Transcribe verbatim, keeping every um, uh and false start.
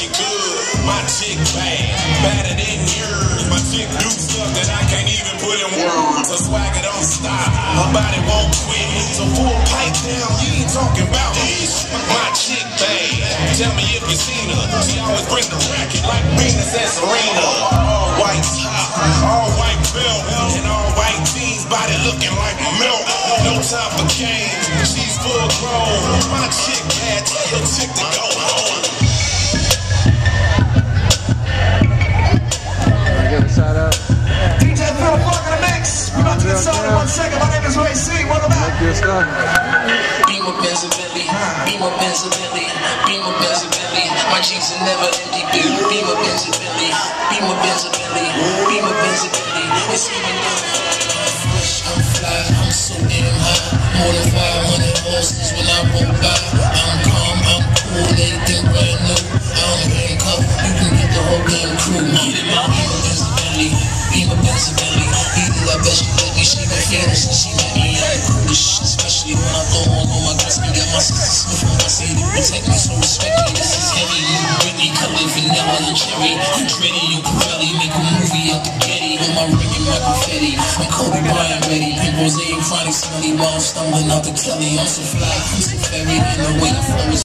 she good. My chick bad, badder than yours. My chick do stuff that I can't even put in words. Her swagger don't stop, her body won't quit. So pull pipe down, you ain't talking about this. My chick bad, tell me if you seen her. She always bring the racket like Venus and Serena. All white top, all white belt, and all white jeans, body looking like milk. No time for games, she's full grown. My chick bad, tell your chick to go home. Give a shout out. D J Phil Park in the mix. We're about to get started in one second. My name is Ray C. Welcome back. Make your stuff. Beam up Benz Bentley, beam up Benz Bentley, beam up Benz Bentley. My jeans are never empty. Beam up Benz Bentley, beam up Benz Bentley, beam up Benz Bentley. It's even though I'm fresh, I'm fly, I'm so damn high. More than five hundred horses when I roll by. I'm calm, I'm cool, everything brand new. I don't handcuff, you can get the whole damn crew. Get it out, beam up Benz Bentley, beam up Benz Bentley. Either I bet she let me, she been feeling since she met me. I'm cool as shit, especially when I throw on all my guts. Got my sister Smith on my city, protect me, so respect me. This is heavy, you Britney, colored vanilla and cherry. You Dreddy, you Pirelli, make a movie out the Getty. With my ring and my confetti, I'm Kobe Bryant ready. Pink rose, chronic, smelly while I'm stumbling out the telly. I'm so fly, I'm so fairy, and the way I flow is